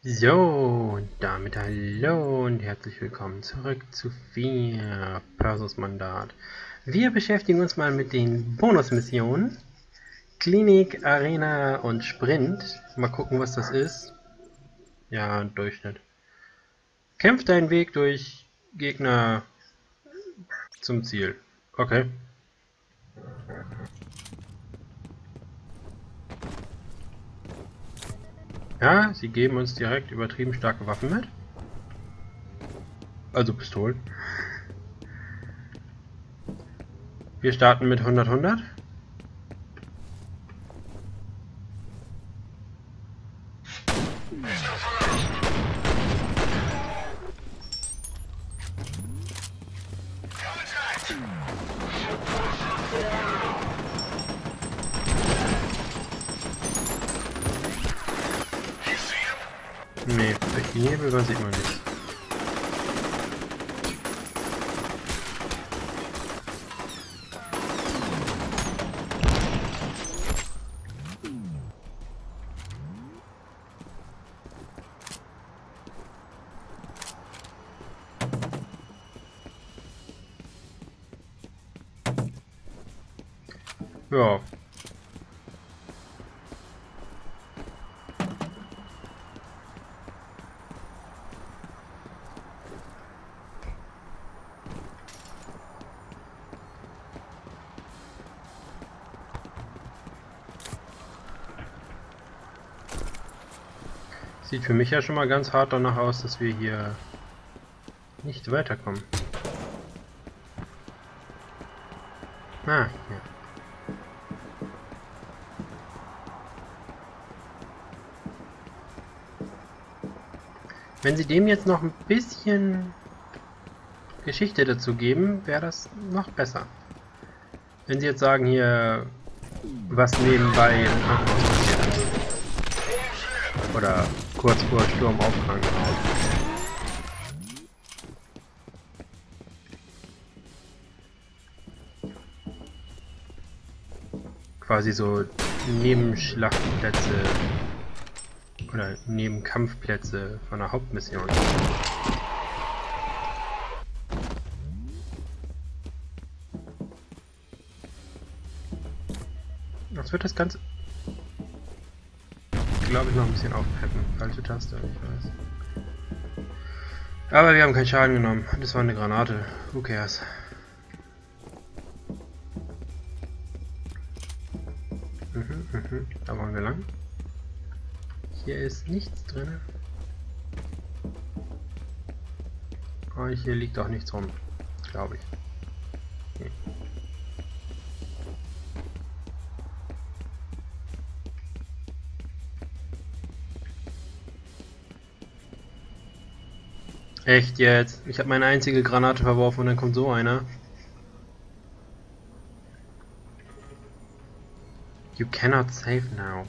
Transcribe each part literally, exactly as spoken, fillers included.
So, und damit hallo und herzlich willkommen zurück zu vier Persus Mandat. Wir beschäftigen uns mal mit den Bonusmissionen. Klinik, Arena und Sprint. Mal gucken, was das ist. Ja, Durchschnitt. Kämpft deinen Weg durch Gegner zum Ziel. Okay. Ja, sie geben uns direkt übertrieben starke Waffen mit. Also Pistolen. Wir starten mit hundert hundert. Nee, durch die Nebel sieht man nichts. Ja. Sieht für mich ja schon mal ganz hart danach aus, dass wir hier nicht weiterkommen. Ah, ja. Wenn sie dem jetzt noch ein bisschen Geschichte dazu geben, wäre das noch besser. Wenn sie jetzt sagen hier, was nebenbei im Krankenhaus passiert ist. Oder kurz vor Sturm auf Krankenhaus. Quasi so Nebenschlachtplätze oder Nebenkampfplätze von der Hauptmission. Das wird das Ganze, glaube ich, noch ein bisschen aufpeppen. Falsche Taste, ich weiß. Aber wir haben keinen Schaden genommen. Das war eine Granate. Who cares? Mhm, mhm. Da wollen wir lang. Hier ist nichts drin. Aber hier liegt auch nichts rum, glaube ich. Okay. Echt jetzt? Ich habe meine einzige Granate verworfen und dann kommt so einer. You cannot save now.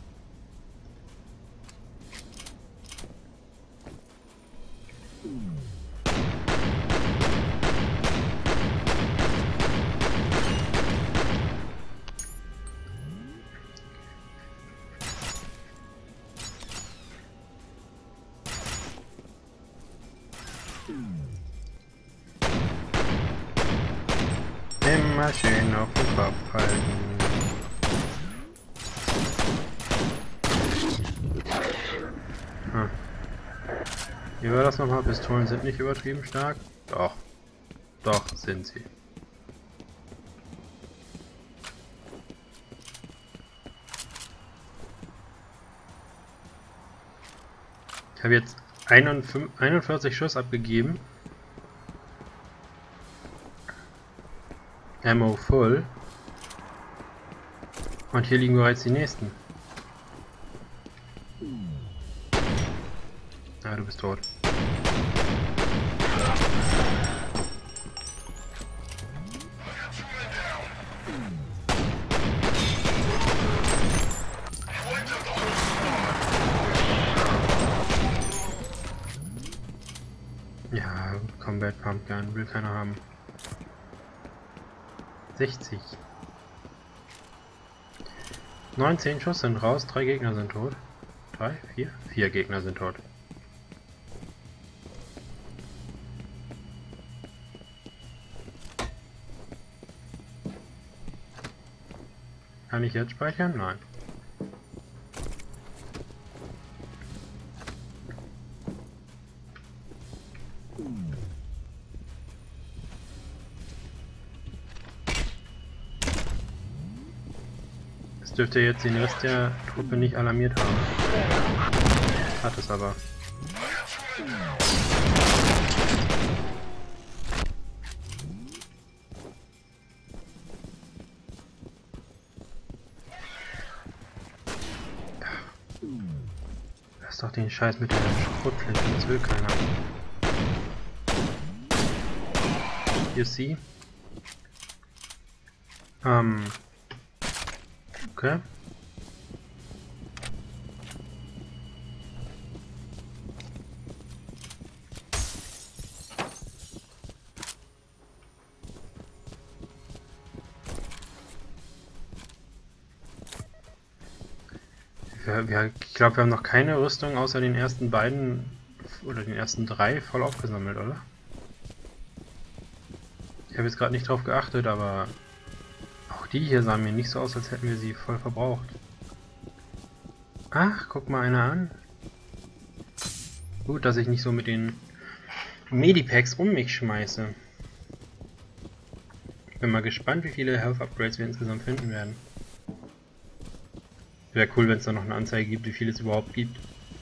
Immer schön auf den Kopf halten. Hm. Wie war das nochmal? Pistolen sind nicht übertrieben stark? Doch. Doch, sind sie. Ich habe jetzt einundvierzig Schuss abgegeben. Ammo full. Und hier liegen bereits die nächsten. Ah, du bist tot. Ja, Combat Pumpgun will keiner haben. sechzig. neunzehn Schuss sind raus, drei Gegner sind tot. Drei, vier? Vier Gegner sind tot. Kann ich jetzt speichern? Nein. Das dürfte jetzt den Rest der Truppe nicht alarmiert haben. Hat es aber. Lass doch den Scheiß mit der Schrotflinte, das will keiner. You see? Ähm. Okay. Wir, wir, ich glaube, wir haben noch keine Rüstung außer den ersten beiden oder den ersten drei voll aufgesammelt, oder? Ich habe jetzt gerade nicht drauf geachtet, aber auch die hier sahen mir nicht so aus, als hätten wir sie voll verbraucht. Ach, guck mal einer an. Gut, dass ich nicht so mit den Medipacks um mich schmeiße. Bin mal gespannt, wie viele Health Upgrades wir insgesamt finden werden. Wäre cool, wenn es da noch eine Anzeige gibt, wie viel es überhaupt gibt.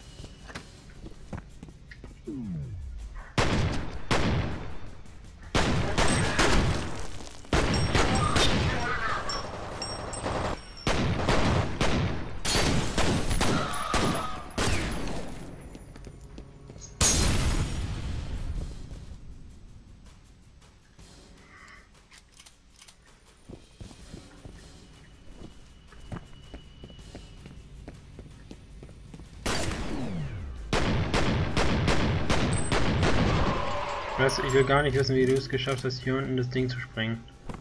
Weißt du, ich will gar nicht wissen, wie du es geschafft hast, hier unten das Ding zu sprengen.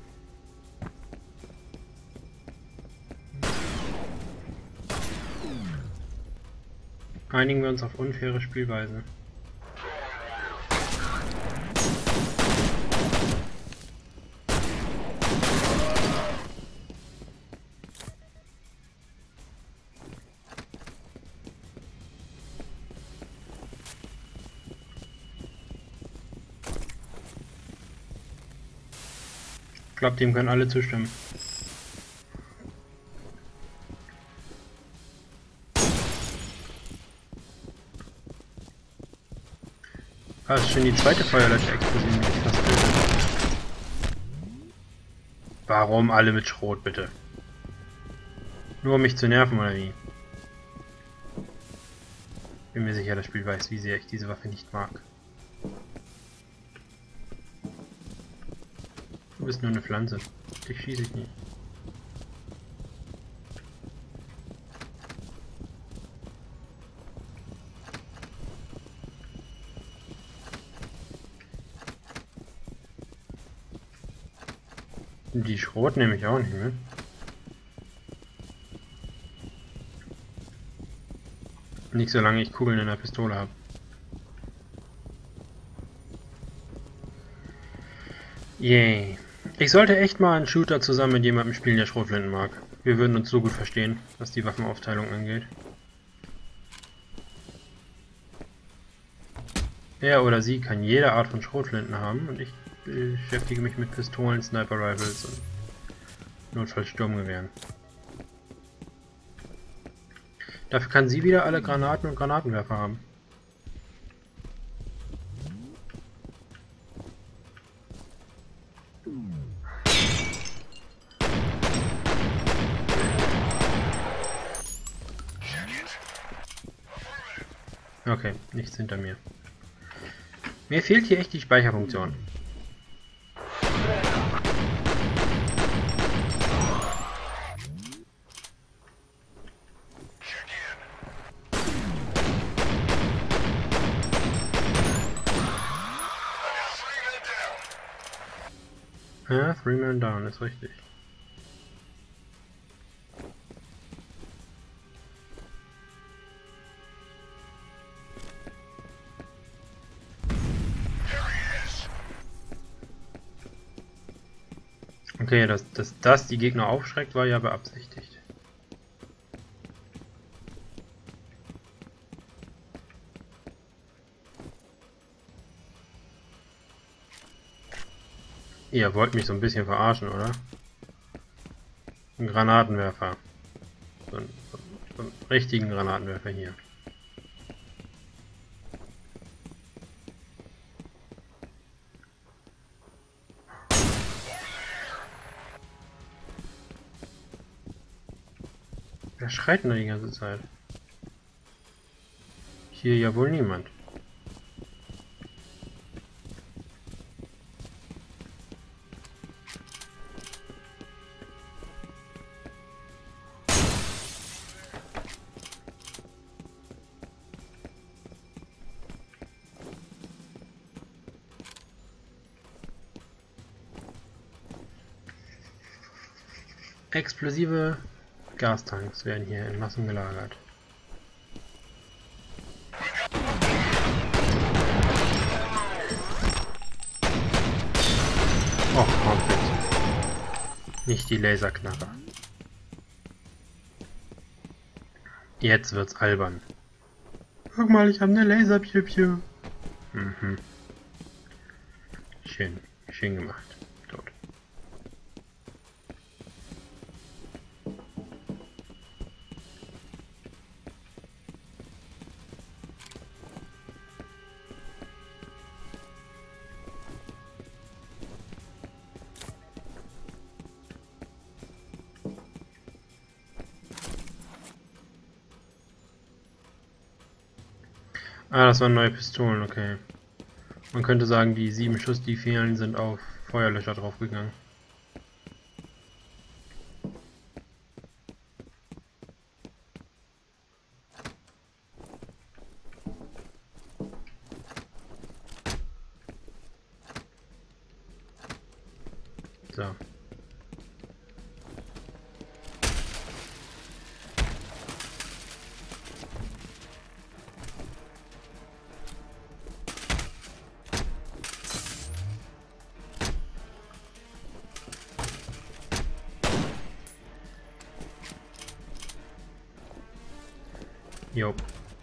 Einigen wir uns auf unfaire Spielweise. Ich glaube, dem können alle zustimmen. Ah, das ist schon die zweite Feuerlöscher-Explosion, die ich fast töte. Warum alle mit Schrot, bitte? Nur um mich zu nerven, oder wie? Bin mir sicher, das Spiel weiß, wie sehr ich diese Waffe nicht mag. Du bist nur eine Pflanze. Dich schieße ich nicht. Die Schrot nehme ich auch nicht mit. Nicht solange ich Kugeln in der Pistole habe. Yay. Ich sollte echt mal einen Shooter zusammen mit jemandem spielen, der Schrotflinten mag. Wir würden uns so gut verstehen, was die Waffenaufteilung angeht. Er oder sie kann jede Art von Schrotflinten haben und ich beschäftige mich mit Pistolen, Sniper Rifles und notfalls Sturmgewehren. Dafür kann sie wieder alle Granaten und Granatenwerfer haben. Okay, nichts hinter mir. Mir fehlt hier echt die Speicherfunktion. Ja, Three Man Down, ist richtig. Okay, dass, dass das die Gegner aufschreckt, war ja beabsichtigt. Ihr wollt mich so ein bisschen verarschen, oder? Ein Granatenwerfer. So einen, so einen richtigen Granatenwerfer hier. Wer schreit denn da die ganze Zeit? Hier ja wohl niemand. Explosive Gastanks werden hier in Massen gelagert. Och, komm bitte. Nicht die Laserknarre. Jetzt wird's albern. Guck mal, ich habe eine Laserpiu-Piu. Mhm. Schön. Schön gemacht. Tot. Ah, das waren neue Pistolen, okay. Man könnte sagen, die sieben Schuss, die fehlen, sind auf Feuerlöscher draufgegangen. So. Jo.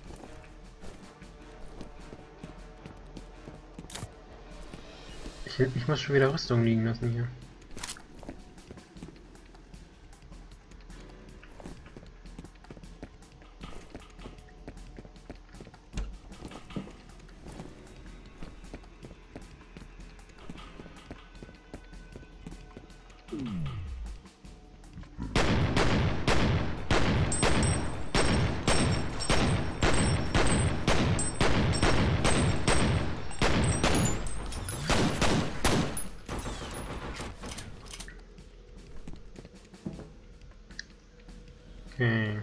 Ich, ich muss schon wieder Rüstung liegen lassen hier. Okay.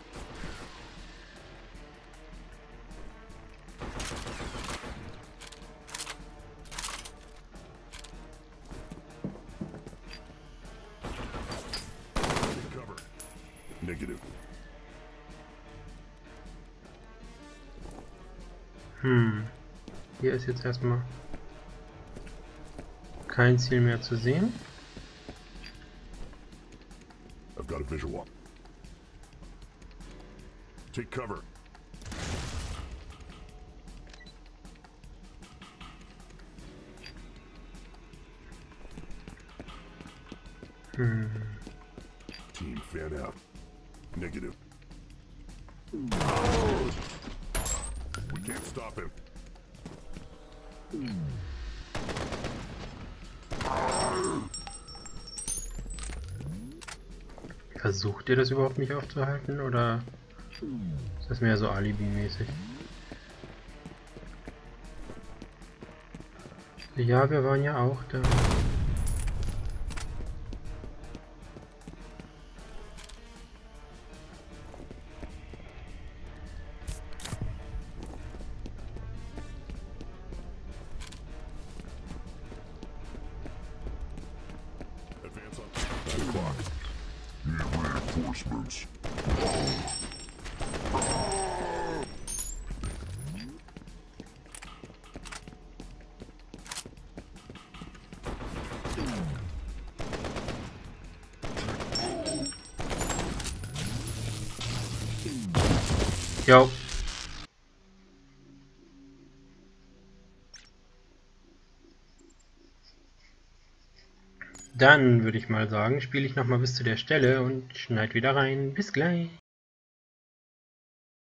Negative. Hm. Hier ist jetzt erstmal kein Ziel mehr zu sehen. I've got a visual. Take cover. Hm. Team fan out. Negative. We can't stop him. Versucht ihr das überhaupt, mich aufzuhalten, oder ist das mehr so Alibi-mäßig? Ja, wir waren ja auch da. Advance on nine o'clock. Need reinforcements. Jo. Dann würde ich mal sagen, spiele ich nochmal bis zu der Stelle und schneide wieder rein. Bis gleich.